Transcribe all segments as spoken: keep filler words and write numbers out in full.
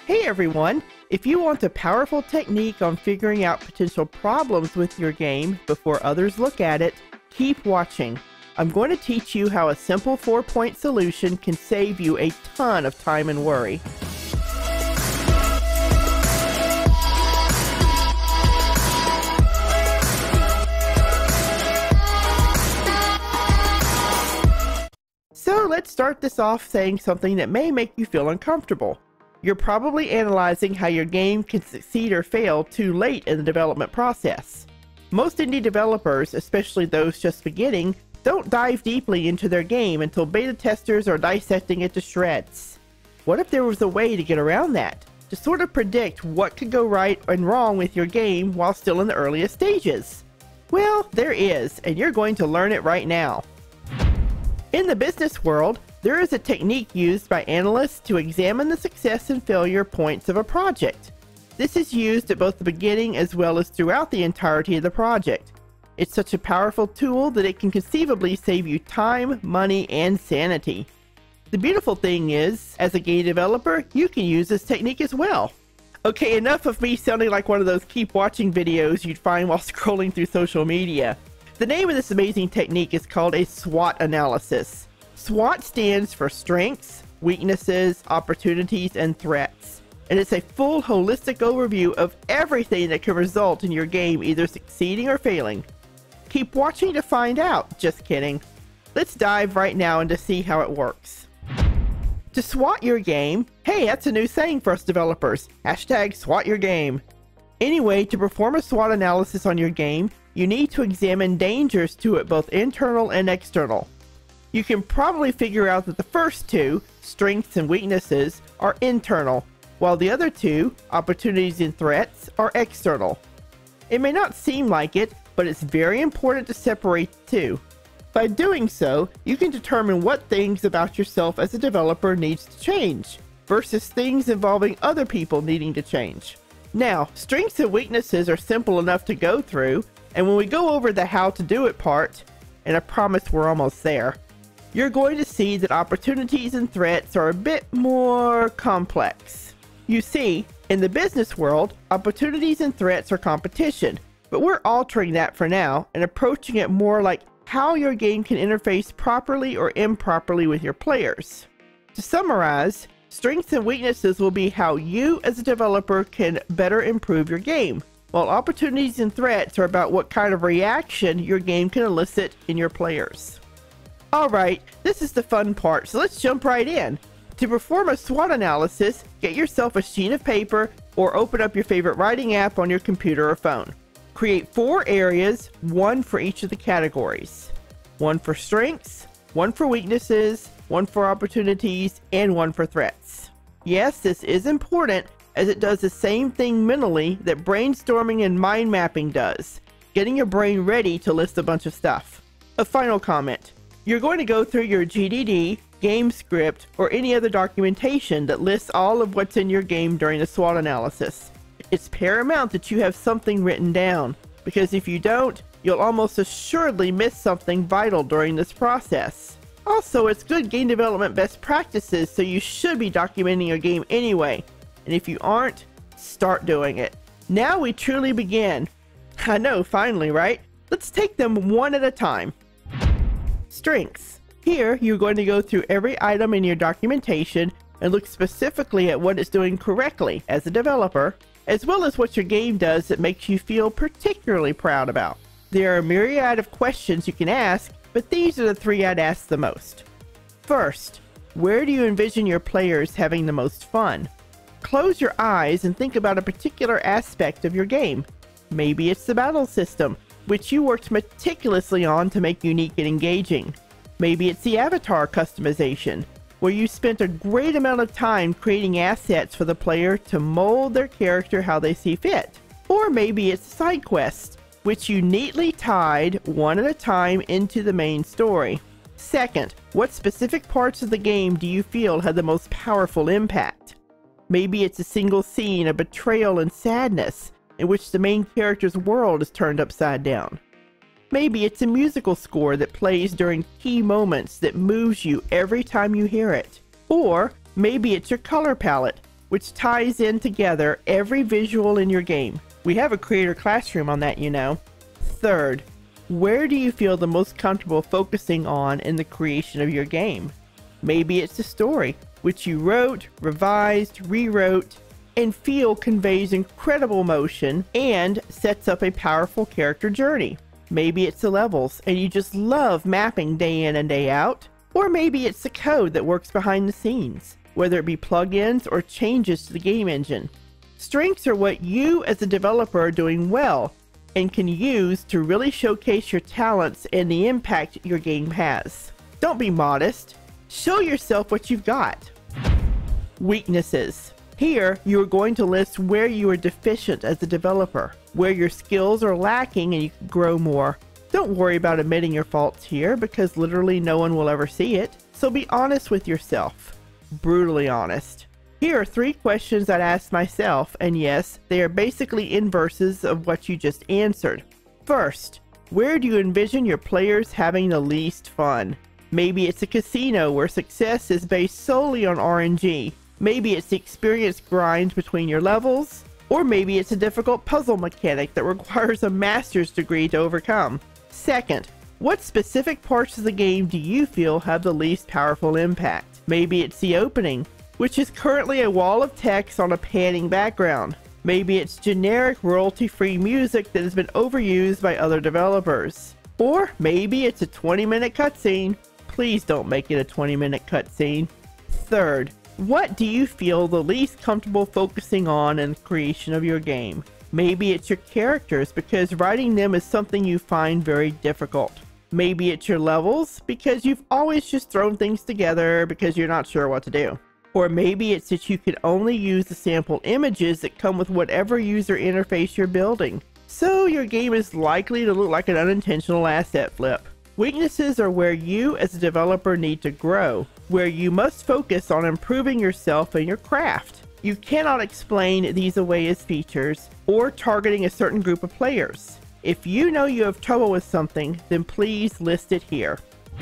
Hey everyone! If you want a powerful technique on figuring out potential problems with your game before others look at it, keep watching. I'm going to teach you how a simple four-point solution can save you a ton of time and worry. So let's start this off saying something that may make you feel uncomfortable. You're probably analyzing how your game can succeed or fail too late in the development process. Most indie developers, especially those just beginning, don't dive deeply into their game until beta testers are dissecting it to shreds. What if there was a way to get around that? To sort of predict what could go right and wrong with your game while still in the earliest stages? Well, there is, and you're going to learn it right now. In the business world, there is a technique used by analysts to examine the success and failure points of a project. This is used at both the beginning as well as throughout the entirety of the project. It's such a powerful tool that it can conceivably save you time, money, and sanity. The beautiful thing is, as a game developer, you can use this technique as well. Okay, enough of me sounding like one of those keep watching videos you'd find while scrolling through social media. The name of this amazing technique is called a SWOT analysis. SWOT stands for strengths, weaknesses, opportunities, and threats. And it's a full holistic overview of everything that can result in your game either succeeding or failing. Keep watching to find out. Just kidding. Let's dive right now in to see how it works. To SWOT your game, hey, that's a new saying for us developers. Hashtag SWOT your game. Anyway, to perform a SWOT analysis on your game, you need to examine dangers to it, both internal and external. You can probably figure out that the first two, strengths and weaknesses, are internal, while the other two, opportunities and threats, are external. It may not seem like it, but it's very important to separate the two. By doing so, you can determine what things about yourself as a developer needs to change, versus things involving other people needing to change. Now, strengths and weaknesses are simple enough to go through, and when we go over the how to do it part, and I promise we're almost there, you're going to see that opportunities and threats are a bit more complex. You see, in the business world, opportunities and threats are competition, but we're altering that for now and approaching it more like how your game can interface properly or improperly with your players. To summarize, strengths and weaknesses will be how you as a developer can better improve your game, while opportunities and threats are about what kind of reaction your game can elicit in your players. Alright, this is the fun part, so let's jump right in. To perform a SWOT analysis, get yourself a sheet of paper or open up your favorite writing app on your computer or phone. Create four areas, one for each of the categories. One for strengths, one for weaknesses, one for opportunities, and one for threats. Yes, this is important as it does the same thing mentally that brainstorming and mind mapping does, getting your brain ready to list a bunch of stuff. A final comment. You're going to go through your G D D, game script, or any other documentation that lists all of what's in your game during the SWOT analysis. It's paramount that you have something written down, because if you don't, you'll almost assuredly miss something vital during this process. Also, it's good game development best practices, so you should be documenting your game anyway. And if you aren't, start doing it. Now we truly begin. I know, finally, right? Let's take them one at a time. Strengths. Here, you're going to go through every item in your documentation and look specifically at what it's doing correctly as a developer, as well as what your game does that makes you feel particularly proud about. There are a myriad of questions you can ask, but these are the three I'd ask the most. First, where do you envision your players having the most fun? Close your eyes and think about a particular aspect of your game. Maybe it's the battle system, which you worked meticulously on to make unique and engaging. Maybe it's the avatar customization, where you spent a great amount of time creating assets for the player to mold their character how they see fit. Or maybe it's the side quests, which you neatly tied one at a time into the main story. Second, what specific parts of the game do you feel had the most powerful impact? Maybe it's a single scene of betrayal and sadness, in which the main character's world is turned upside down. Maybe it's a musical score that plays during key moments that moves you every time you hear it. Or maybe it's your color palette, which ties in together every visual in your game. We have a creator classroom on that, you know. Third, where do you feel the most comfortable focusing on in the creation of your game? Maybe it's the story, which you wrote, revised, rewrote, and feel conveys incredible emotion and sets up a powerful character journey. Maybe it's the levels, and you just love mapping day in and day out. Or maybe it's the code that works behind the scenes, whether it be plugins or changes to the game engine. Strengths are what you as a developer are doing well and can use to really showcase your talents and the impact your game has. Don't be modest. Show yourself what you've got. Weaknesses. Here, you are going to list where you are deficient as a developer, where your skills are lacking and you can grow more. Don't worry about admitting your faults here because literally no one will ever see it, so be honest with yourself. Brutally honest. Here are three questions I'd ask myself, and yes, they are basically inverses of what you just answered. First, where do you envision your players having the least fun? Maybe it's a casino where success is based solely on R N G. Maybe it's the experience grind between your levels, or maybe it's a difficult puzzle mechanic that requires a master's degree to overcome. Second, what specific parts of the game do you feel have the least powerful impact? Maybe it's the opening, which is currently a wall of text on a panning background. Maybe it's generic royalty-free music that has been overused by other developers. Or maybe it's a twenty minute cutscene. Please don't make it a twenty minute cutscene. Third, what do you feel the least comfortable focusing on in the creation of your game? Maybe it's your characters because writing them is something you find very difficult. Maybe it's your levels because you've always just thrown things together because you're not sure what to do. Or maybe it's that you can only use the sample images that come with whatever user interface you're building. So your game is likely to look like an unintentional asset flip. Weaknesses are where you as a developer need to grow, where you must focus on improving yourself and your craft. You cannot explain these away as features or targeting a certain group of players. If you know you have trouble with something, then please list it here.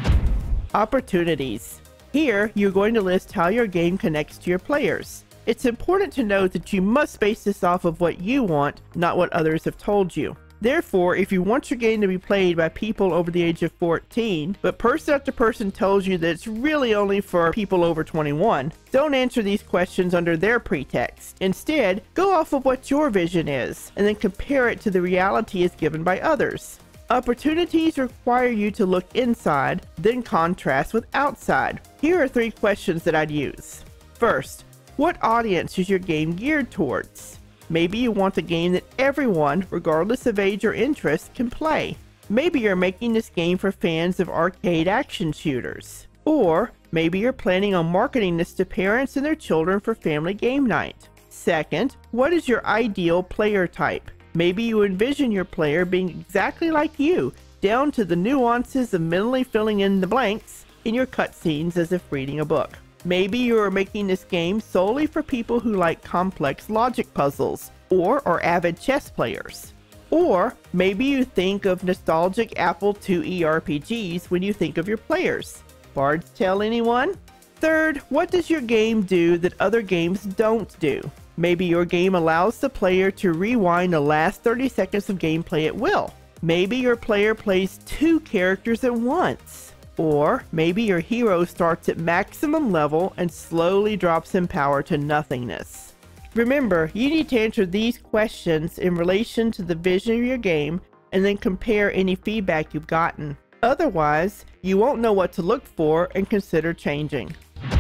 Opportunities. Here, you're going to list how your game connects to your players. It's important to note that you must base this off of what you want, not what others have told you. Therefore, if you want your game to be played by people over the age of fourteen, but person after person tells you that it's really only for people over twenty-one, don't answer these questions under their pretext. Instead, go off of what your vision is, and then compare it to the reality as given by others. Opportunities require you to look inside, then contrast with outside. Here are three questions that I'd use. First, what audience is your game geared towards? Maybe you want a game that everyone, regardless of age or interest, can play. Maybe you're making this game for fans of arcade action shooters. Or maybe you're planning on marketing this to parents and their children for family game night. Second, what is your ideal player type? Maybe you envision your player being exactly like you, down to the nuances of mentally filling in the blanks in your cutscenes as if reading a book. Maybe you are making this game solely for people who like complex logic puzzles or are avid chess players. Or maybe you think of nostalgic Apple two E R P Gs when you think of your players. Bard's Tale, anyone? Third, what does your game do that other games don't do? Maybe your game allows the player to rewind the last thirty seconds of gameplay at will. Maybe your player plays two characters at once. Or maybe your hero starts at maximum level and slowly drops in power to nothingness. Remember, you need to answer these questions in relation to the vision of your game and then compare any feedback you've gotten. Otherwise, you won't know what to look for and consider changing.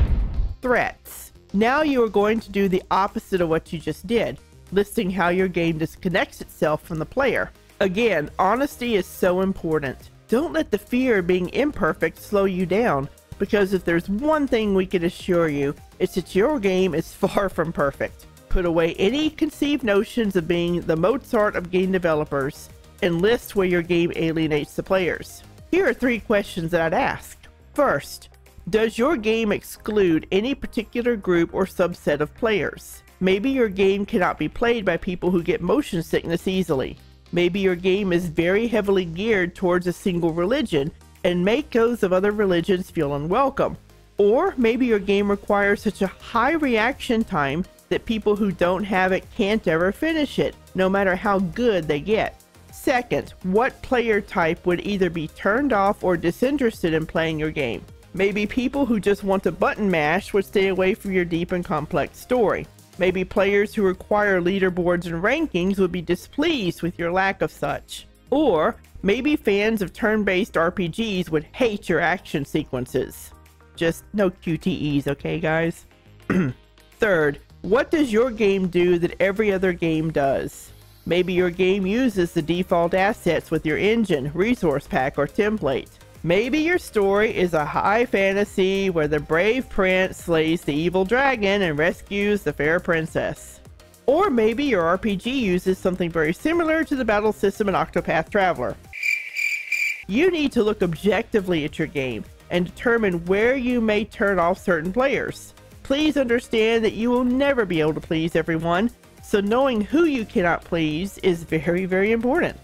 Threats. Now you are going to do the opposite of what you just did, listing how your game disconnects itself from the player. Again, honesty is so important. Don't let the fear of being imperfect slow you down, because if there's one thing we can assure you, it's that your game is far from perfect. Put away any conceived notions of being the Mozart of game developers, and list where your game alienates the players. Here are three questions that I'd ask. First, does your game exclude any particular group or subset of players? Maybe your game cannot be played by people who get motion sickness easily. Maybe your game is very heavily geared towards a single religion and make those of other religions feel unwelcome. Or maybe your game requires such a high reaction time that people who don't have it can't ever finish it, no matter how good they get. Second, what player type would either be turned off or disinterested in playing your game? Maybe people who just want to button mash would stay away from your deep and complex story. Maybe players who require leaderboards and rankings would be displeased with your lack of such. Or maybe fans of turn-based R P Gs would hate your action sequences. Just no Q T Es, okay guys? Third, what does your game do that every other game does? Maybe your game uses the default assets with your engine, resource pack, or template. Maybe your story is a high fantasy where the brave prince slays the evil dragon and rescues the fair princess. Or maybe your R P G uses something very similar to the battle system in Octopath Traveler. You need to look objectively at your game and determine where you may turn off certain players. Please understand that you will never be able to please everyone, so knowing who you cannot please is very, very important.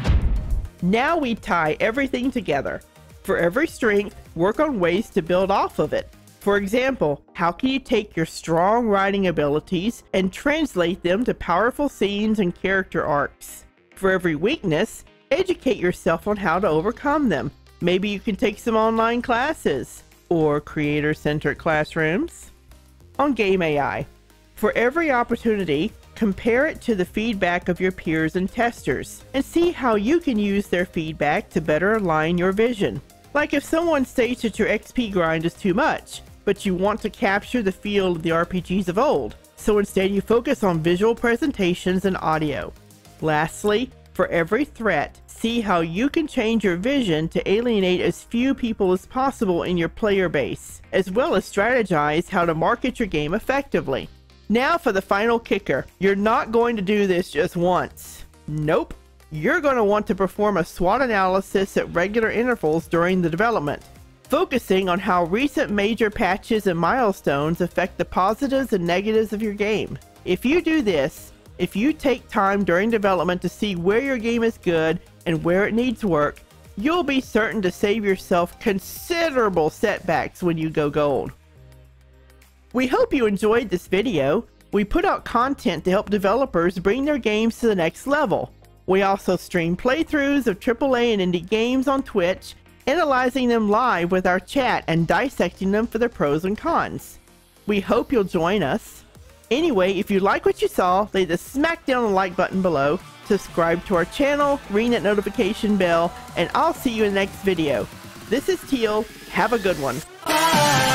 Now we tie everything together. For every strength, work on ways to build off of it. For example, how can you take your strong writing abilities and translate them to powerful scenes and character arcs? For every weakness, educate yourself on how to overcome them. Maybe you can take some online classes or creator-centered classrooms. On Game A I, for every opportunity, compare it to the feedback of your peers and testers, and see how you can use their feedback to better align your vision. Like if someone states that your X P grind is too much, but you want to capture the feel of the R P Gs of old, so instead you focus on visual presentations and audio. Lastly, for every threat, see how you can change your vision to alienate as few people as possible in your player base, as well as strategize how to market your game effectively. Now for the final kicker. You're not going to do this just once. Nope. You're going to want to perform a SWOT analysis at regular intervals during the development, focusing on how recent major patches and milestones affect the positives and negatives of your game. If you do this, if you take time during development to see where your game is good and where it needs work, you'll be certain to save yourself considerable setbacks when you go gold. We hope you enjoyed this video. We put out content to help developers bring their games to the next level. We also stream playthroughs of triple A and indie games on Twitch, analyzing them live with our chat and dissecting them for their pros and cons. We hope you'll join us. Anyway, if you like what you saw, lay the smack down the like button below, subscribe to our channel, ring that notification bell, and I'll see you in the next video. This is Teal. Have a good one.